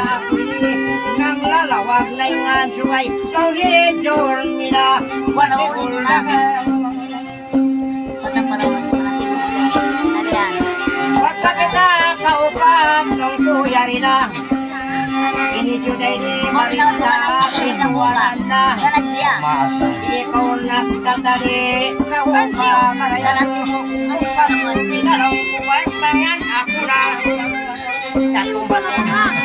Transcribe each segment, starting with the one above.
nang lalawag na ingan suway Tauhid Jormina Wasigulak Wakta kita kaupap nung tuyari na Ini juday ni Marista Pinuwanan na Ikaw nagtatali sa upang marayan Pagod pinalong buwan Pangan ako na Tatong batong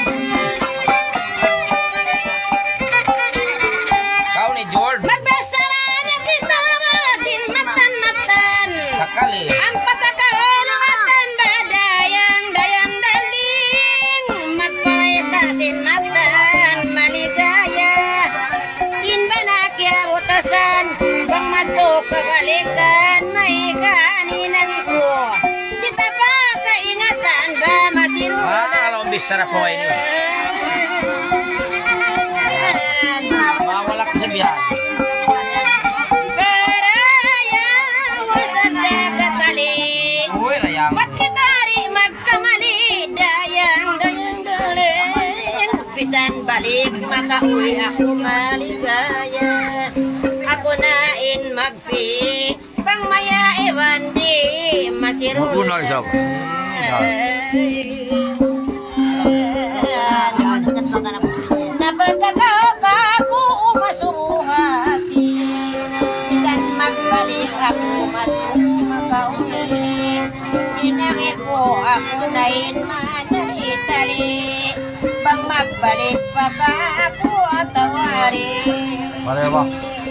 Kau ni George Magbasaran ang kita masin matan-matan Sakali Ang patakaan ng atan badayang dayang daling Magpahitasin matan maligaya Sinbanakya utasan Bang matok kagalikan May kaninang ko Kita pa kaingatan ba masirulan kalau bisa po ini mawala ka sa biyan uy layang Ba't kitari magkamali dayang daling Bisan balik makauwi ako maligaya Ako nain magpi Pangmaya ewan di masirulan Bukunol siya Napagkakaka ko umasuhati Bisan magbalik ako magkumakauli Inangi ko ako nain manalitali Bang magbalik pa ba ako at tawari Pareho ba?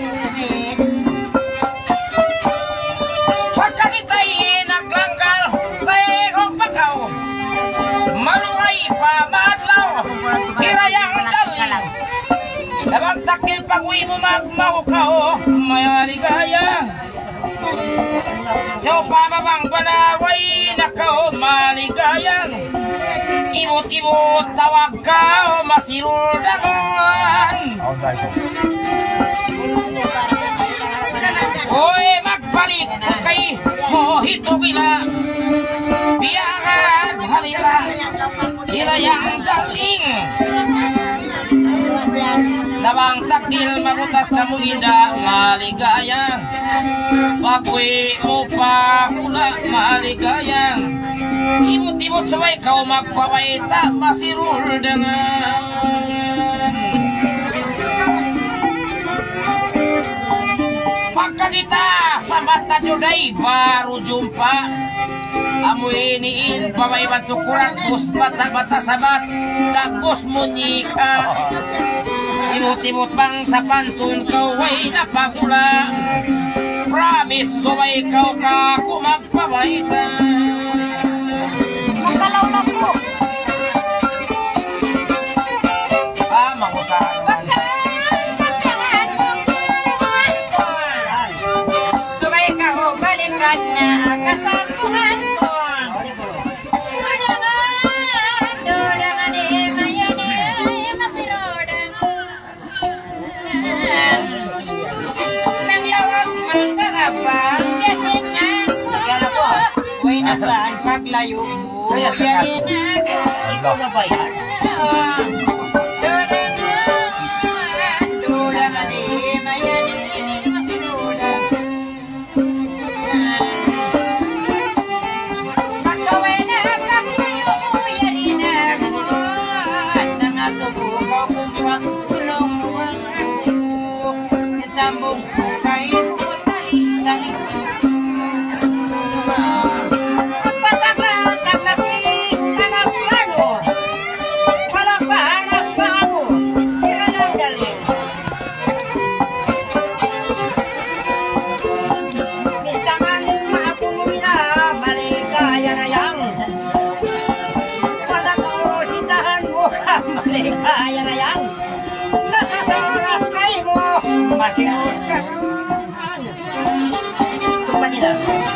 Pagka kita'y naglanggal tayo kong pagkaw Maluhay pa maadlaw Hirayang daling Dabang takil pag-uwi mo magmahukaw May maligaya So pababang banaway nakaw maligayang Ibot-ibot tawag ka masiruldangan Hoy magbalik kay mohito gila Biyakan harira Hirayang daling Dabang takdil marutas kamu indah maligayang Pag-uwi mo pa kula maligayang Ibut-ibut sabay kau magpawaita masirul dengan Maka kita sahabat tajuday baru jumpa Amu iniin pamay batukuran kus bata-bata sabat Dakus munyika Imut-imut bang sa pantun kau way napagula Promise subay kau kaku magpawaita Magkalaw na po Makusahan Subay ka o balikan na kasampuhan ko Dolangan mayan masirodan Nang lawag magkakapang kasingan ko Uy nasaan paglayo mo Yayin ako Dolangan mayan masirodan Pagkaway na paglayo mo Yayin ako At nangasubong kung pasulong mo ang ako Isambong ko kayo taling-taling Kaya na yan. Nasa sarap kayo mo. Masinod ka. Supa nila.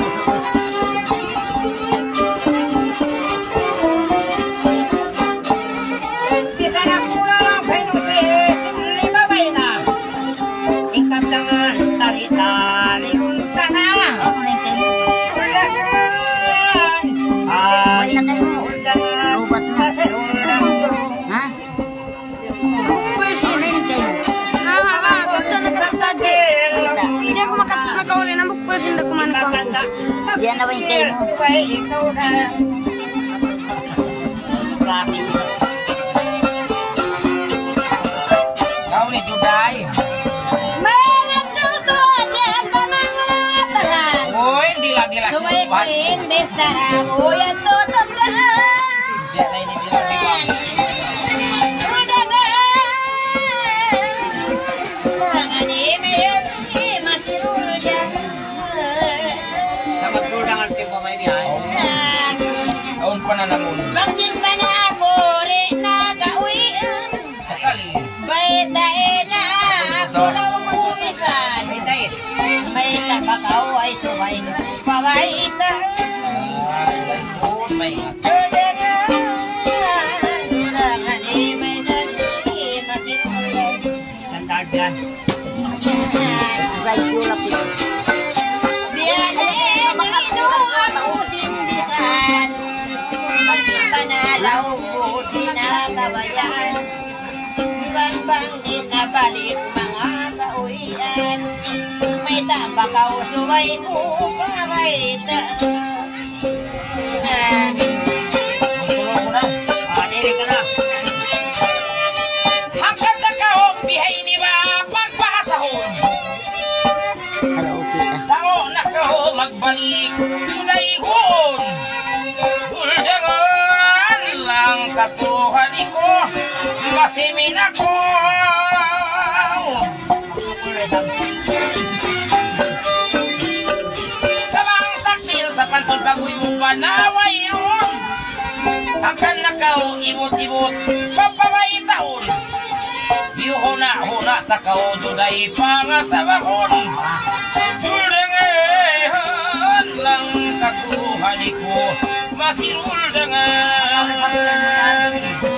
Bisa na pula lang penusi. Libabay na. Ikap tangan. Tali-tali. Unta na. Ulasan. Unta na. Unta na. na ba yung kayo mo? Ay, ikaw na. Laki. Kau ni Juday. Mga tutuan yan pa mga tahan. Uy, dila sinupan. Sumaypain, besara mo yan tutuan. Dia na ini dila sinupan. Sama kurang arti ko may dihay. Aun pa na namun. Bangsin ba na ako rin nakauwian? Sakali. Baytae na ako lang umikan. May tabakaw ay sumay pabayta. Ay, baikon, may ingat. Standard yan. Panalaw mo dinakabayan, iban bang dinabalik mga kauwian, may tabakaw subay mo pabayta. Tulong mo na. Dili ka na. Hanggang na kahong bihay ni ba pagpahasahon. Tao na kaho magbalik tunaygon. Buldangan lang katuhan ko masimin ako. Kamang taktil sa pantol bagoy mo panaway ron. Hanggang na kaho ibot-ibot papawaitaon. Yuhuna-huna takaw juday pangasabahon. Tuldangan lang katuhan ko masiluldangan.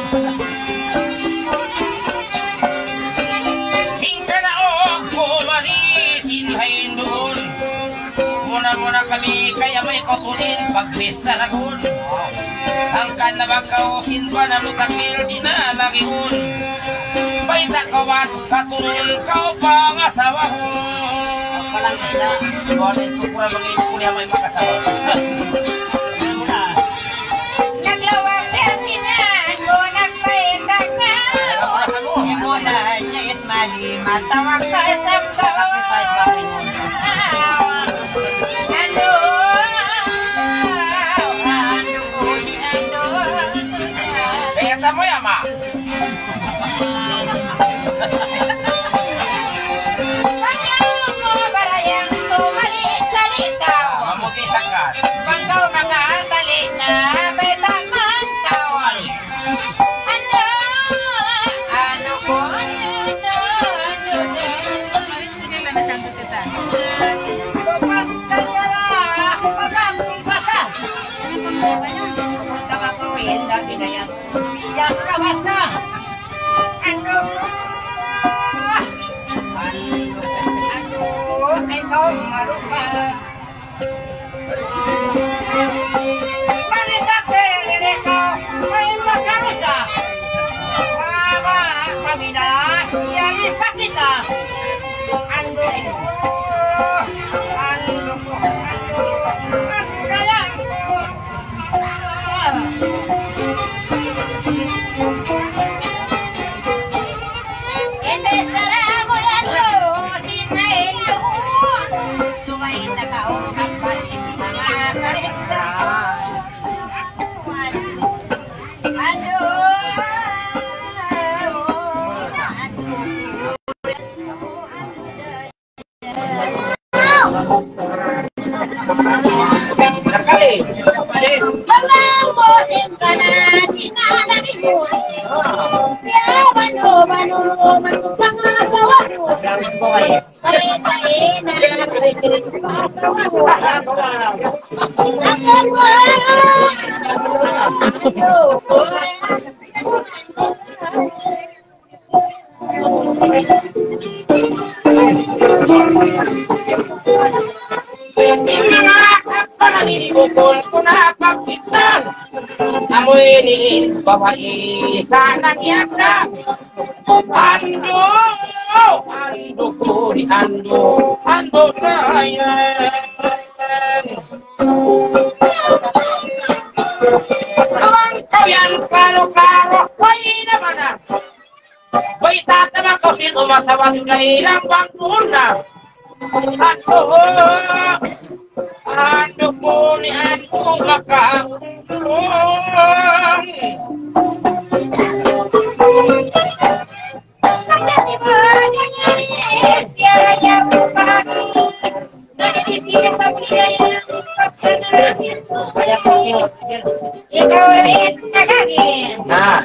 Singka na o kumalisin hain doon. Muna-muna kami kaya may kutunin pagwis sa lagun. Ang kanabang kausin pa na lutakil di na lagihon. Baita kawat katulun kau pangasawahon. Palang ina. Wala ito pula mag-ipo kuya may makasawa. Naglawag na sinan mo nagpaitak na. Imo na niya is mali matawag ka sa Sacrifice ba kayo? Kaya tamo ya ma. Mamuti sakat. Pangkaw mga salit na betaman kawan. Ano ko Amoy ni babae sana niya. Ando ko di ando na yan. Awang kau yang karo-karo, woi naman na. Woi tatama kau sino masawan kailang bangkuna. Ando po ni Ando makaulong. Nah.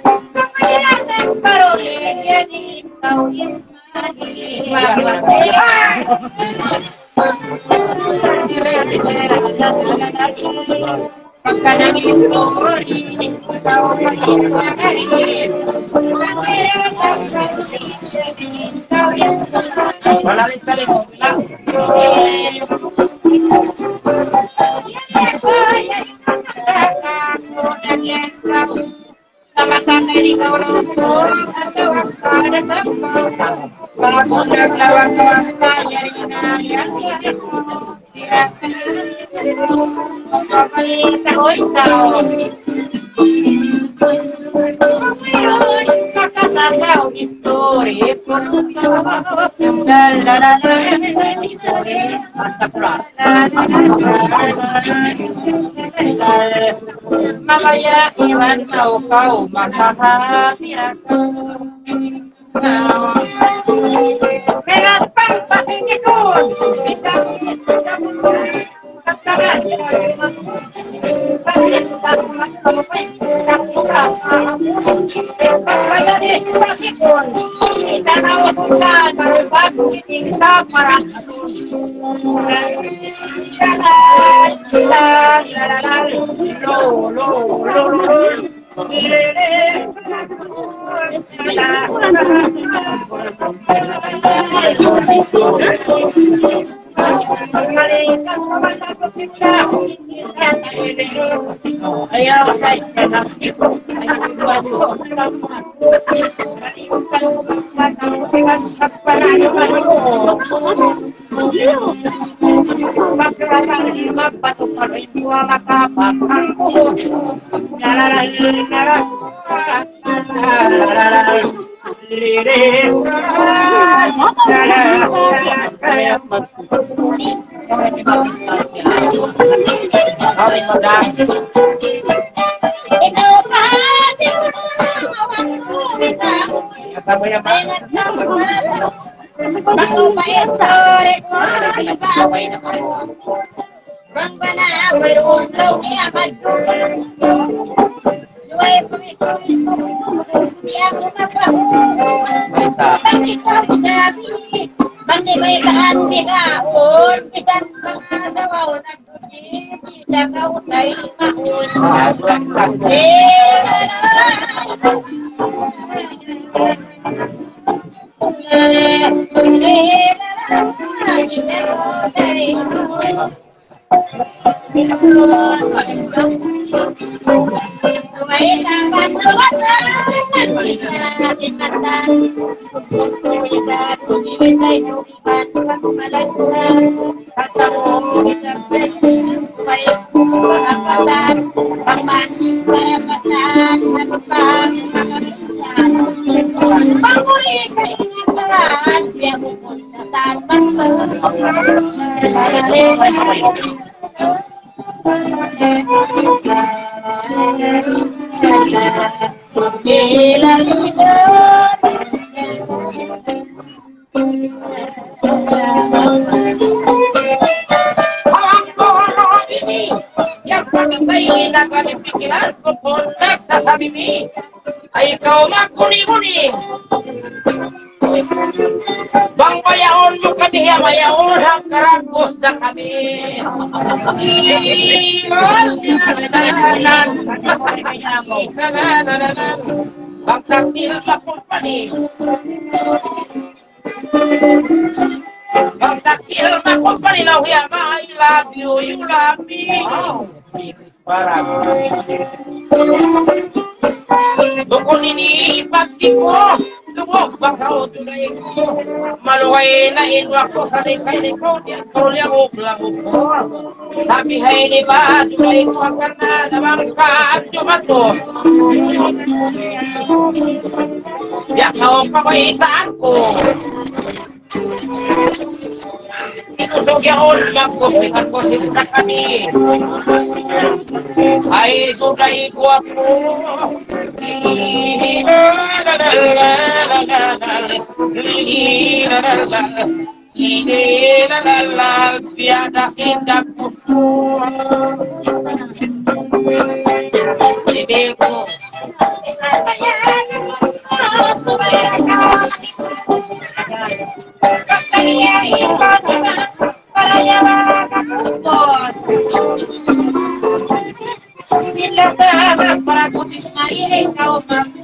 Makaya iwan kau matahati aku. Kenapa pasti ikut? Ay ikaw magkuni-kuni. Bang mayaon mo kami, mayaon ang karagos na kami. Bang taktil sa kumpani. Bang taktil sa kumpani, lawiyama, I love you, you love me. Parang dukun ini pati ko Lubog bakaw tunay ko. Maluway na inwa ko sa likay ko. Ito liyahog-lahog ko. Sabi hay di ba, tunay ko ang ganda na bangka at yumato. Diyak na ang pamaitaan ko. Itusog yaon, magkusingan ko sila kami. Ay, tunay ko ako. Tiada sindak pusko. Sibilku. Sila sama para posisi ini kau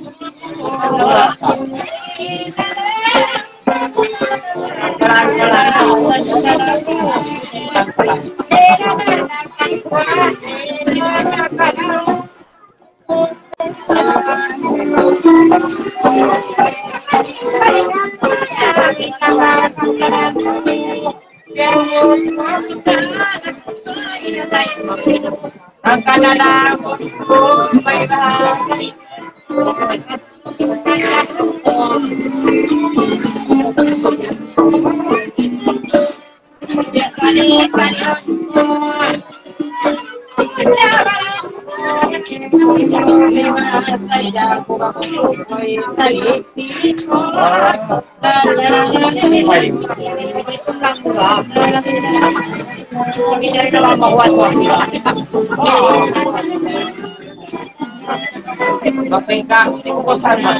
Magpingkang, hindi ko ko sama.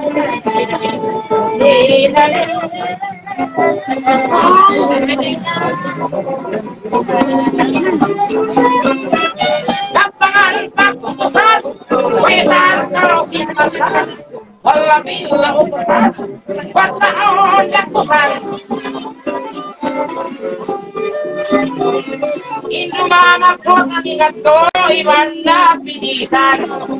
Lapangan pagputusan, wetan kalau sintahan, wala bila uputan, pagtaon latusan. Inumanap ko ang ingat ko, iban na pinisan.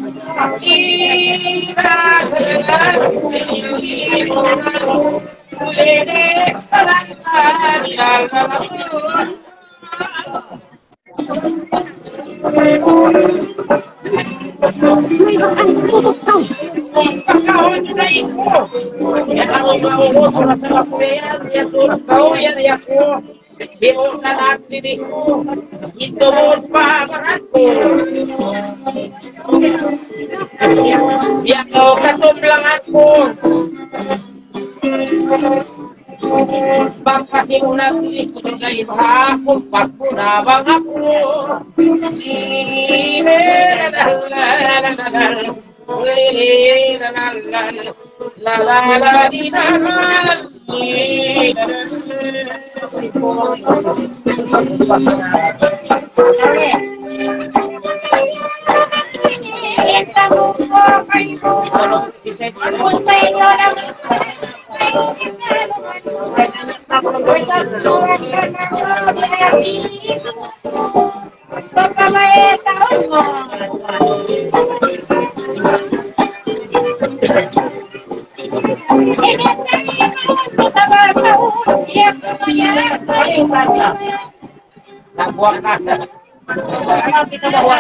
Yan ang umauot sa kapuyan, yan tulad ko, yan ako. Siyon na natin ko, ito mo pa ko. Biyak ko katublang ako. Bang kasi una ko sa iba, kung pagpunabang ako. La la la di na Nagbuang kasa. Kita bawa.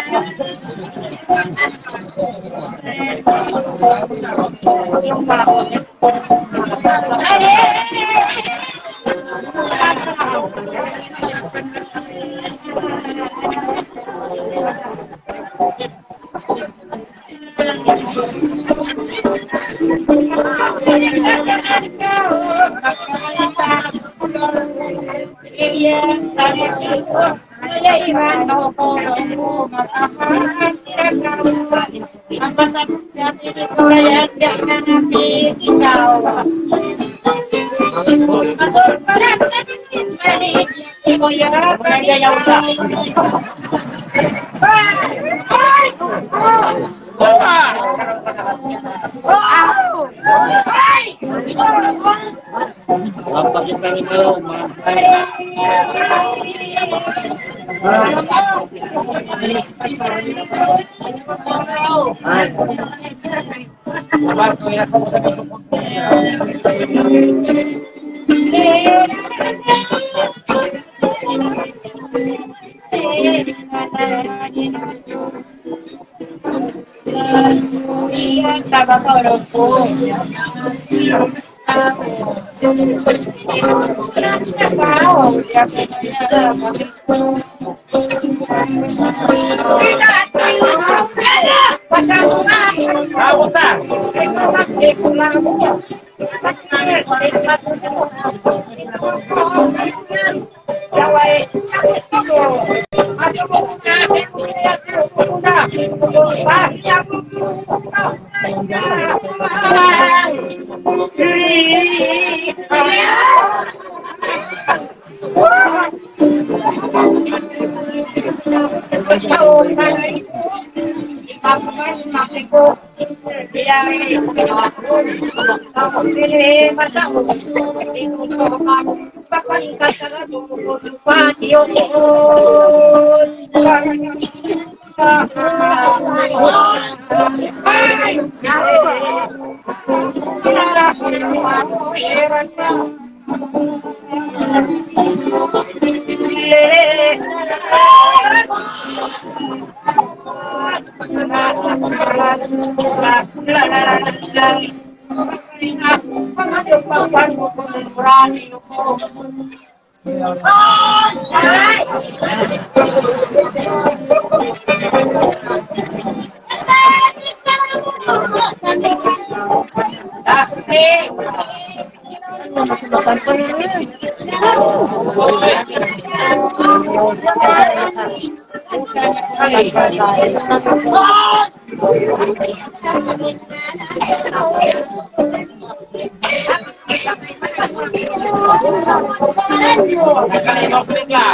Nakalimok bigla.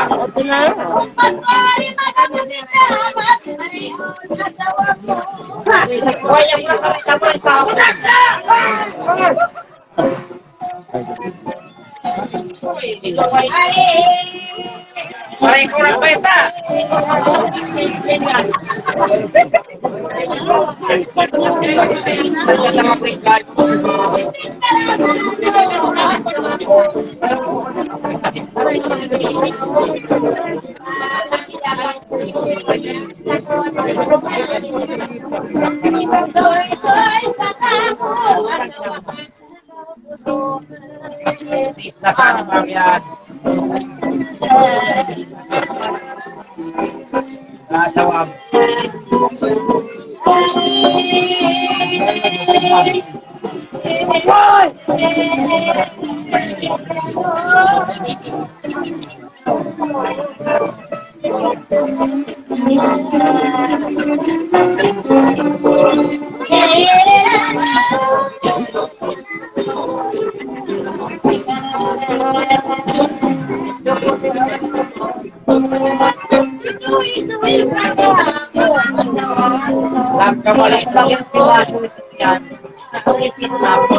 Paray kurang beta. Nasaan ang yan? Nasawab. Kamaliit lang yung pinasyon yan. Nakapipit na ako.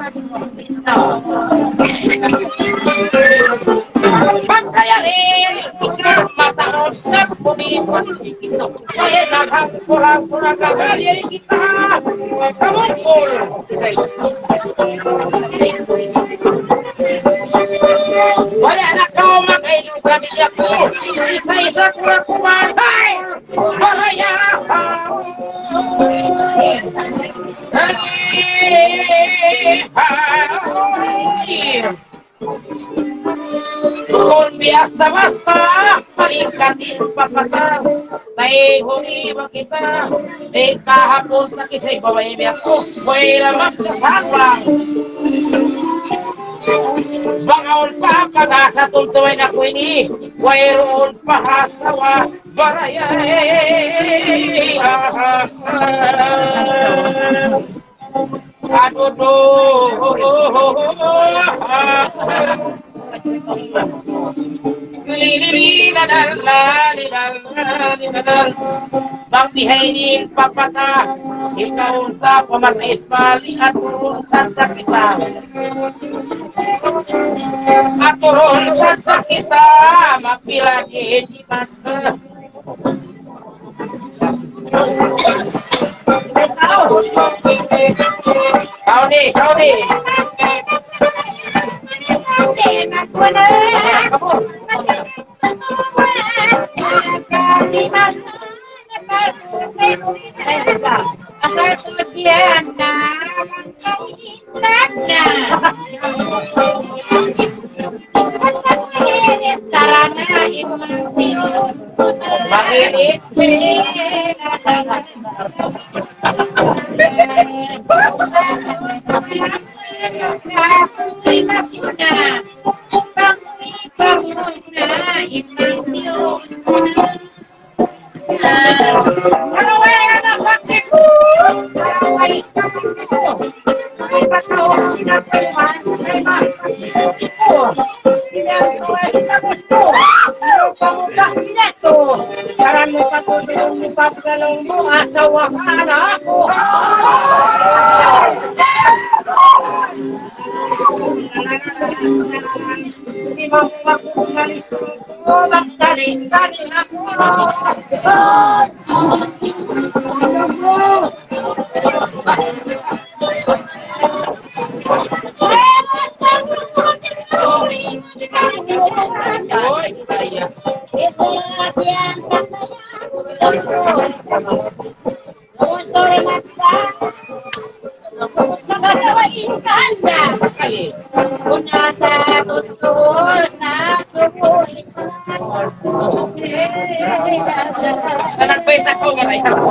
Pagkayarin! Mataon na pumipon. Kaya nakapurang-purang kagali kita. Kamungkol! Wala na kao makailong kami ako. Isa-isa ko na kumahay. Maraya! Kung basta-basta malikatin papatas tay huniba kita kahapos na kisay babae ako wala magsasabang bangaon pa pag-asa tuntuin ako ini wayroon pa hasawa barayay aduh Bang bihainin papata ikaw unta pamatais pali at turun santa kita at turun santa kita magpilagi di mata kau ni asal kelebihan sarana asawa ka na ako. Di mo makumalis ko, magkaling-kaling ako. Nagpeta ko maray ako.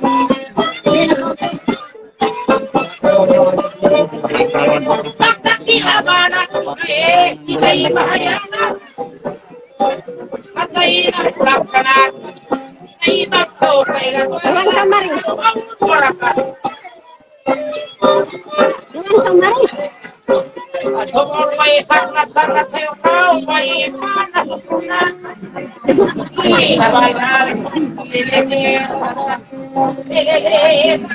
Bakit mahayanan. At ay nakulap ka na. Naibag ko kay Iwan ka, Mari. ang warakat. Iwan ka, Mari. At sumol may sangat-sangat sa'yo kau, may ipan na susunan. Ilalayar, ililir, ililir,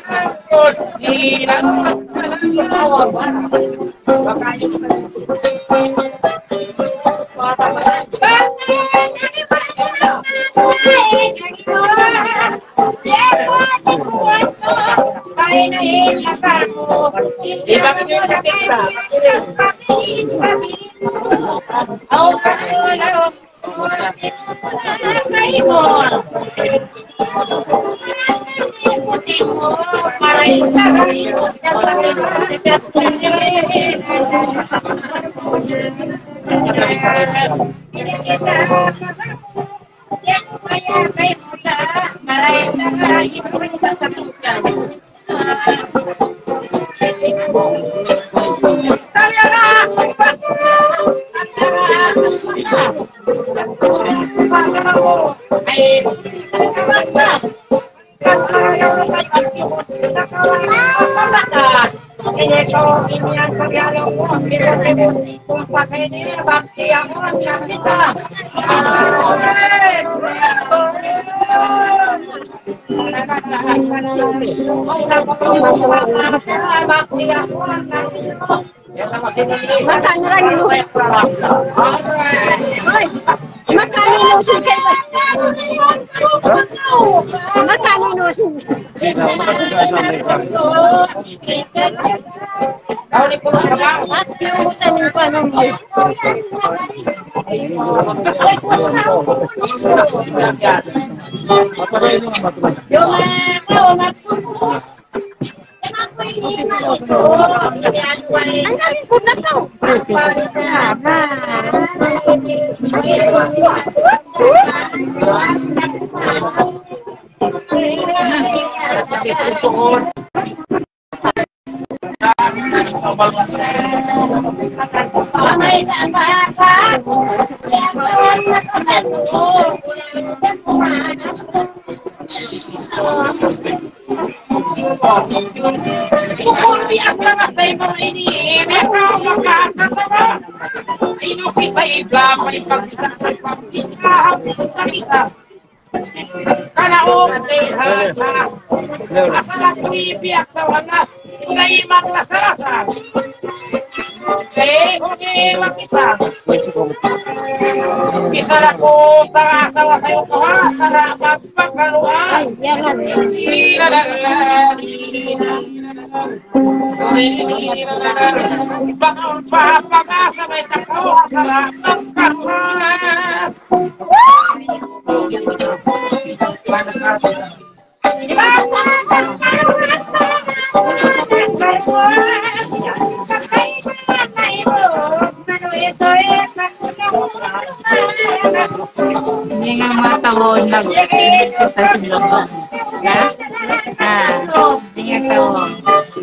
Hindi nga matawon nag-kita sa loob. Hindi nga tawon.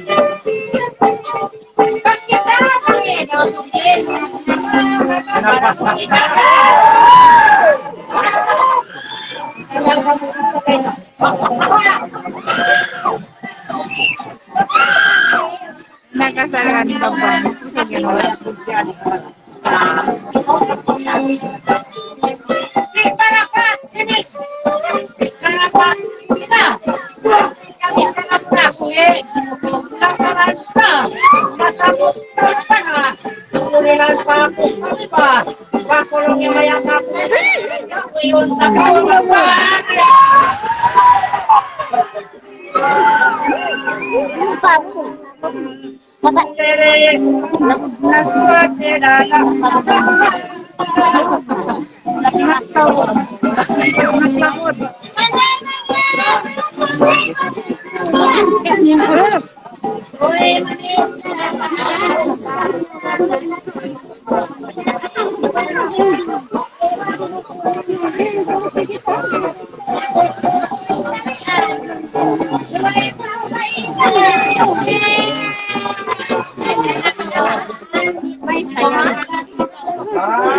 Nakasaran ka ba? Sa gano'n.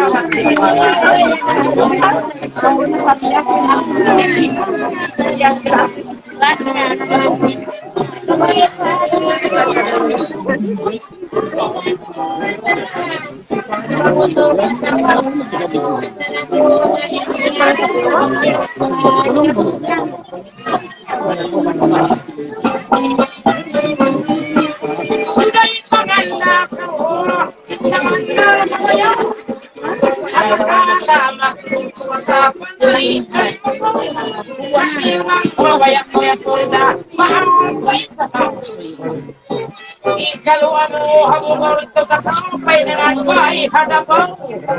Kalau ano hamon ito sampai dengan baik hadapan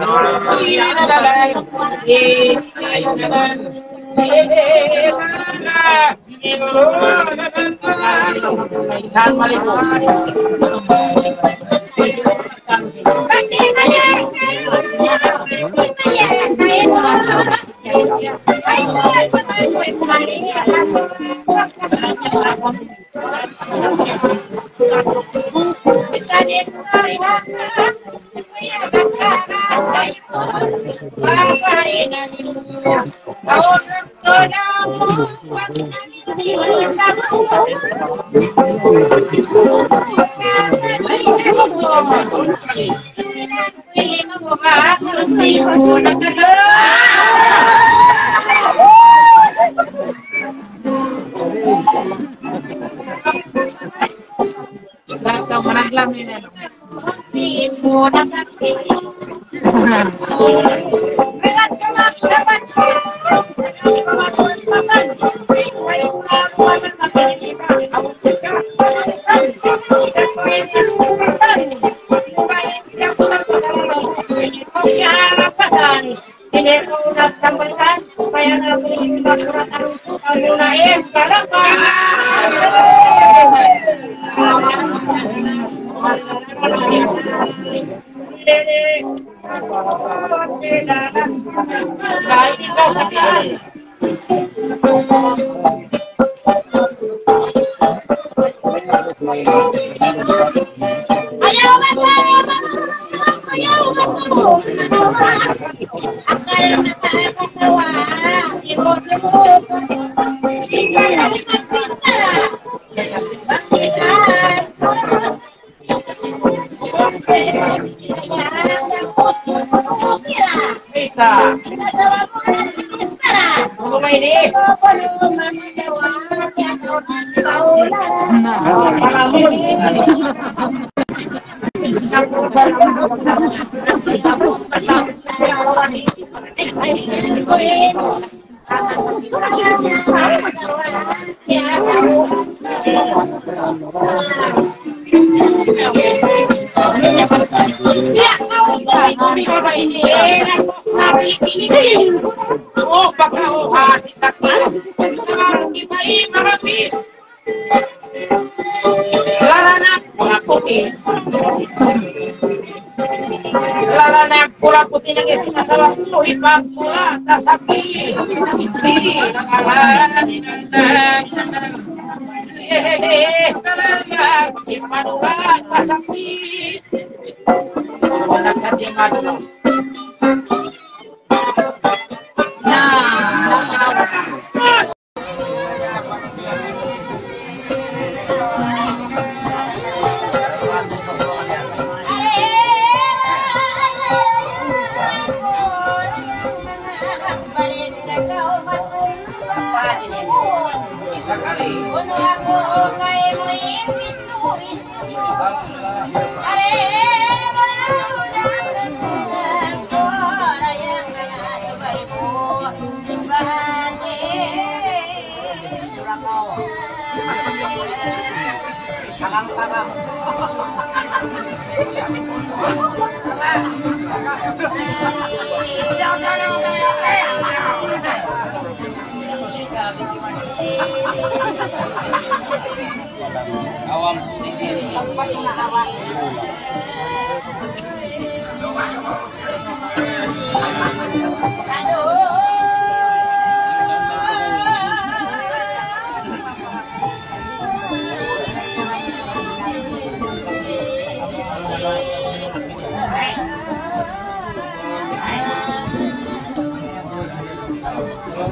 awam diri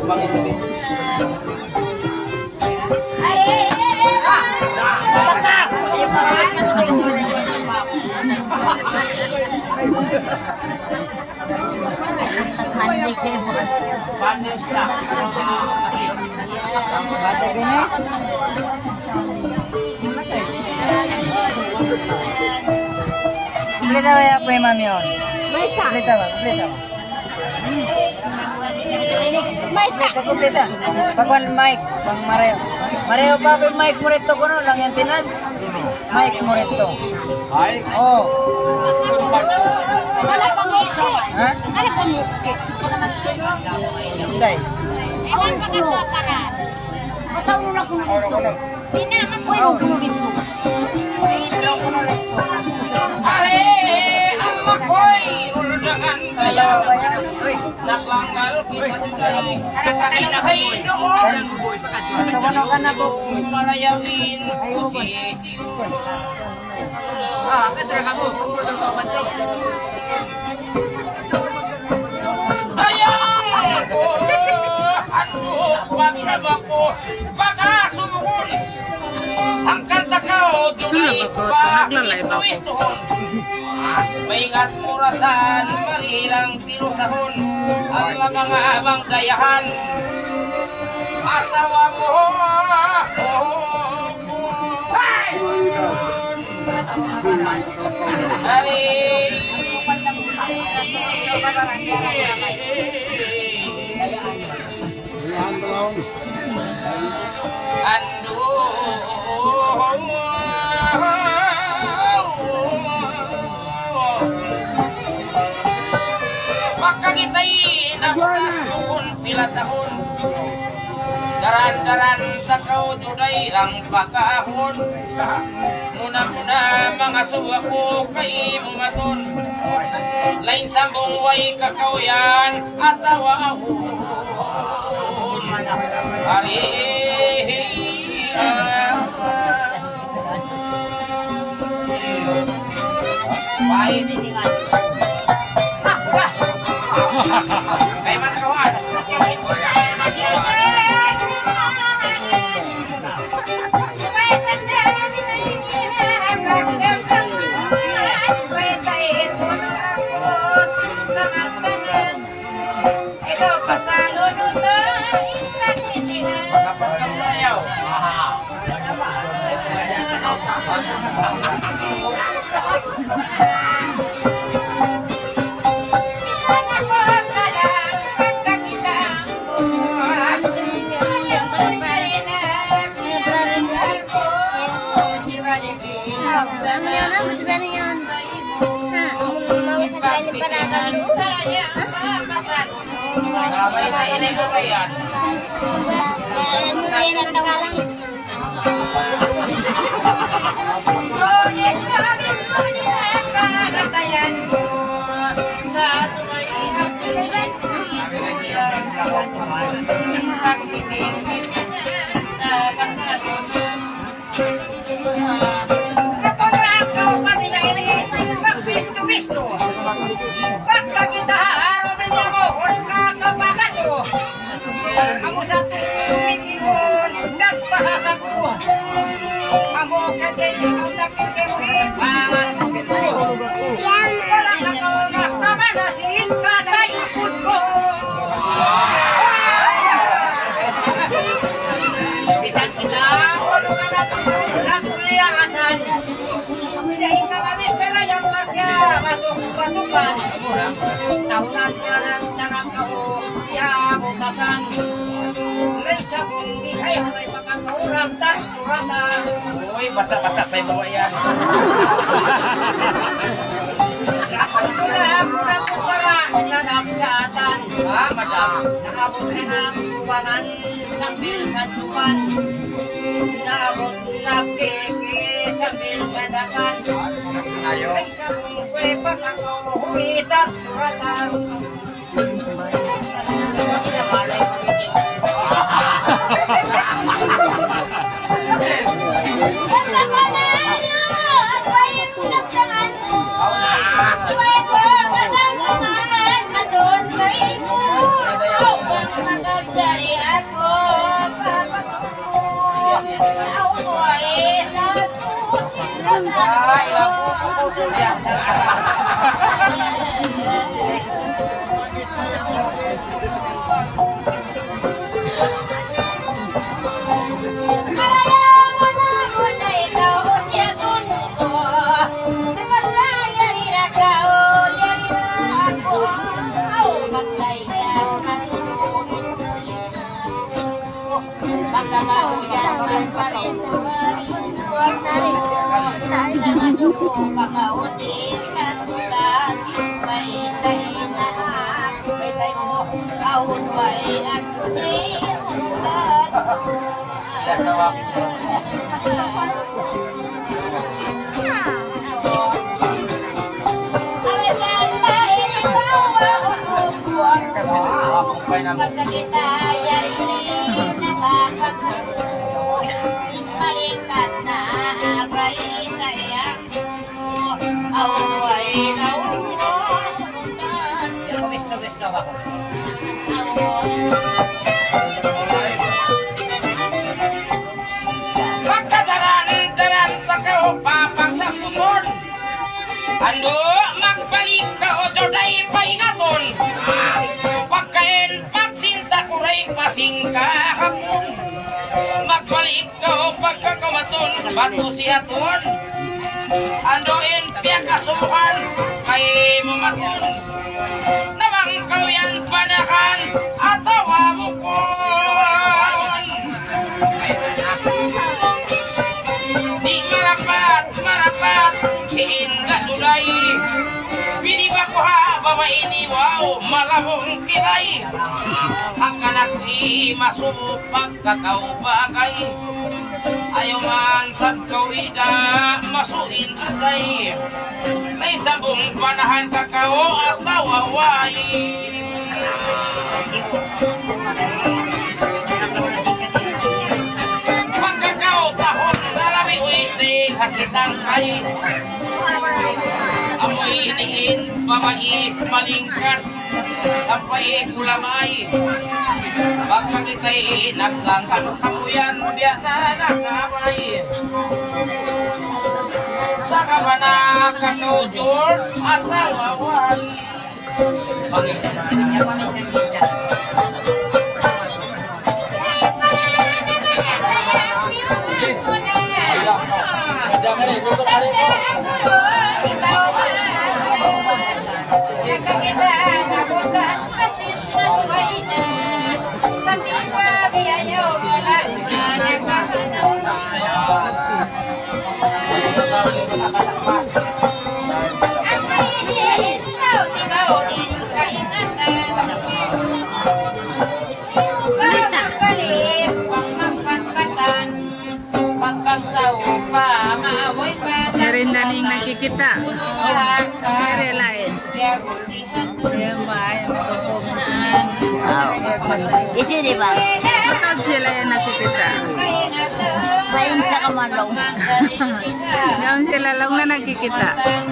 Completa ba yung poema mo yun? Completa ba? Completa. Pagwan mic, pang Mareo. Mareo pa pa mic mo rito ko no, lang yung tinad. Mic mo rito. Ay, Oh. Ano pang muki? Ha? Ano pang muki? Hindi. Ewan pa ka to para. Mataw na ko na. Pinaman ko yung kuno dito. Are, Allah koy, ulangan tayo. Naklanggal, pipatunay. Kakakinahay noon. Tawano ka na po. Malayawin, kusisiyo. Kadraga mo, pagpudang ka banto. Ayang ko, ano, pagkaba ko, pagkasumukun. Ang kanta ka o, dunay pa, isto-istohon. Maingat murasan, marilang tilusahon. Alam mga abang dayahan. Matawa mo, Hari Andu Maka kita'y nabukas kung pila tahon. Daran-daran takaw juday lang pagkahon. Muna-muna mga suwa ko kay mumaton. Lain sambong way kakauyan at awahon. Hari kay man kawan. Ini apa ya? Kamu satu pikiran nagpahasag ko. Kamu kadali utak kemuri panas ko. Wala ka ko na kamanasin ka tayo ko. Bisan kita wala ka na kuliasan. Dahil ka kami sila yang magya batuk-batukan. Tahunan nakakao ya butasan. Sa kundi ay may makakauram tak suratan. Uy, bata-bata pa yung bawa yan. Surah murah kupara nagapsatan. Madam. Nakabot ka ng subanan sambil sanjukan. Nakabot nakiki sambil sadakan. Ayo. Ay sa kungkwe pagkakauwi tak suratan. Dari Magkadaran-daran takaw papang sa kumon. Ando magbalik ka o doday paingaton. Pagkain pagsinta kuray pasing kahapon. Magbalik ka o pagkakamaton bato siyaton. Andoin piyak kasuhan kay mamaton. Namang kawian panakan atawa mo ko. Di marapat hinda tulay. Pili ba ko ha babaini wow malahong kilay. Ang anak di masupag kakao bagay. Ayaw man sa kawida masuin atay. May sabong panahan kakao at tawaway. Pagkakao tahon nalami uwi hasitang kay. Amoy iniin babae malingkat sampai kulamay. Pagkakitay naglangkan kamuyan biasa nangabay. Saka ba na kakao George at tawawan. Panginoon, yaman ay sendita. Meron na ning nakikita. Mere lain. Yang baik dokumentunan. Di sini ba? Betul sila yang nakikita. Bayin sa kamalong. Gawin sila lang na nakikita.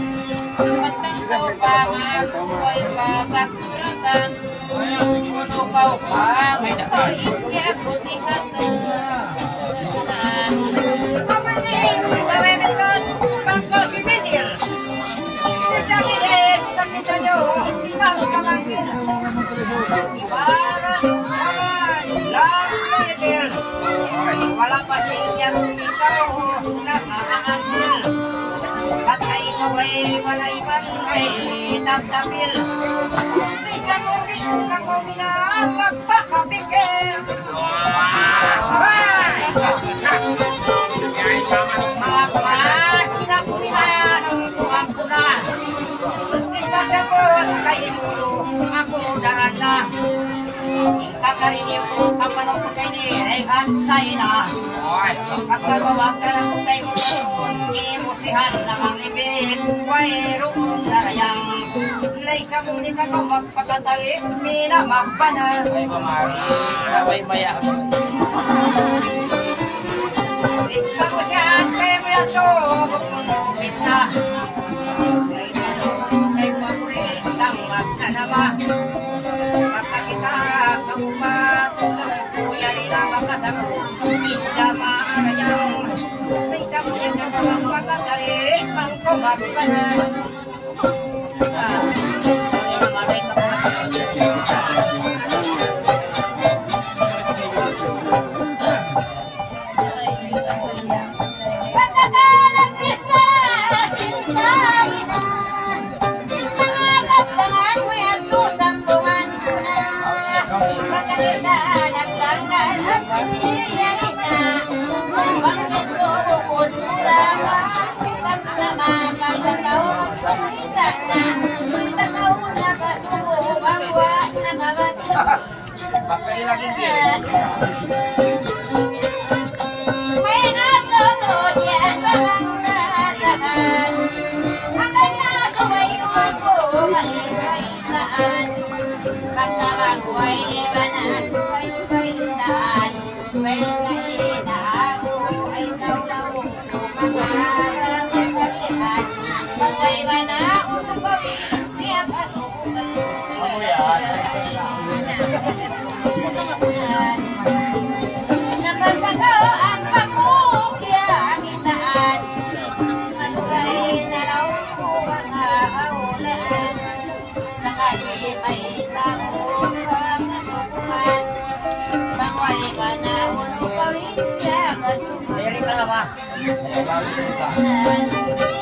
Wala pa silang ikaw nakakaansil at ay ikaw ay wala ibang ay tatapil. Bisa mo rin sa kuminaan magpakapikil. Mga pakina kuminaan ang tuwang kuna. Ipasapot kay Imulo ako daranda. Kakarinig ko ang manok ko sa ini ay hansay na. Pagkagawag ka ng kutay mo doon, imusihan na ang ibig, mayroong narayang. Laysa mo din ako magpakatali, minamagpana. Ay pamari, sabay maya. Ikaw ko siya, kaya mo yan to, bukit na. Ay paboritang magtanama. Pagkakita kamupat, kuya nila makasagot, hindi maarayang. Laysa mo din ako magpakatali, Pakai lagi dia. Dari ka na ba?